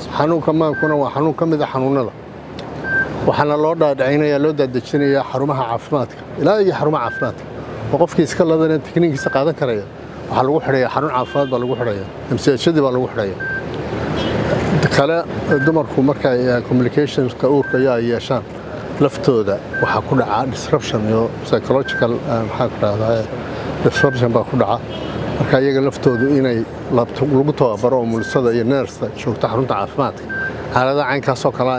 xanuunka maankuna waa xanuun ka mid ah xanuunada waxaana loo dhaadhicinayaa loo daadejinayaa xarumaha caafimaadka ilaa iyo xarumaha caafimaadka oo qofkii iska ladana tikniinkiisa qaadan karaya waxaa lagu xidhayaa xarun caafimaad baa lagu xidhayaa MCHadii baa lagu xidhayaa kale dumarku marka communicationska uurka ay yeeshaan laftooda waxaa ku dhaca disruption iyo psychological maxaa ku dhahdaa disruption baa ku dhaca marka iyaga laftoodu inay lagu tababaro umulisada iyo nurse joogta xarunta caafimaadka xaaladaha caynkaasoo kale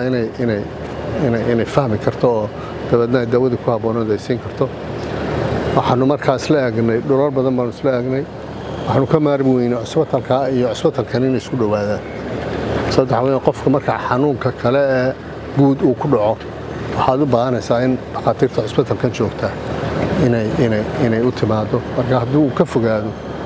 inay fahmi karto oo dabadna daawada ku habboonad ay siin karto waxaanu markaa isla eegnay dhulal badan baanu isla eegnay waxaanu ka maarmi weynay cusbitalka iyo cusbitalkan inay isku dhowaadaan sababta waxaa weeye qofka marka xanuunka kale ee guud uu ku dhaco waxaad u baahanaysaa in dhakhaatiirta cusbitalkan joogta inay u timaado marka haddii uu ka fogaado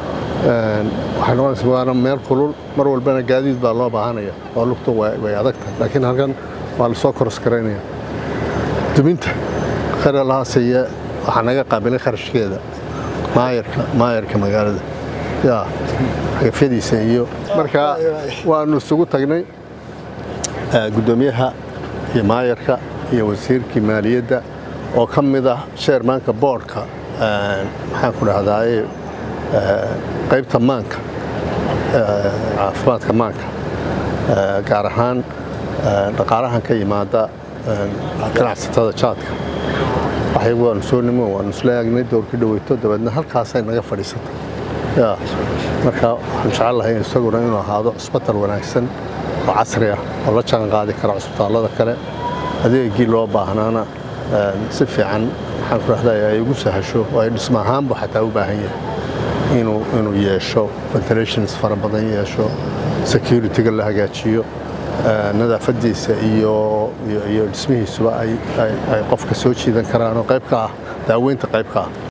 waxay noqonaysaa waana meel kulul mar walbana gaadiid baa loo baahanaya oo lugtu way adag tahay laakiin halkan waa lasoo koros garaynaya duminta khayr allahaasiiye waxaa naga qaabilay kharashkeeda maayarka magaalada xagafyadiisa iyo marka waanu isugu tagnay guddoomiyaha iyo maayarka iyo wasiirkii maaliyadda oo ka mid ah chairmanka boardka maxaan ku dhahdaaye qaybta maanka caafimaadka maanka gaar ahaan dhaqaalahan ka yimaada ganacsatada jaadka waxaygu waanu soo nimo waanu isla eegnay doorkii dhaweyto dabeedna halkaasay naga fadhiisatay marka waxaan jecel lahay isaguna inuu ahaado cusbital wanaagsan oo casri ah oo la jaan qaadi kara cusbitaallada kale adeegii loo baahnaana si fiican maxaan ku dhahdaa ay ugu sahasho oo ay dhismo ahaanba xataa u baahan yahay inuu yeesho ventilations fara badan yeesho securityga la hagaajiyo nadaafadiisa iyo dhismihiisuba ay qofka soo jiidan karaan oo qayb ka ah daaweynta qayb ka ah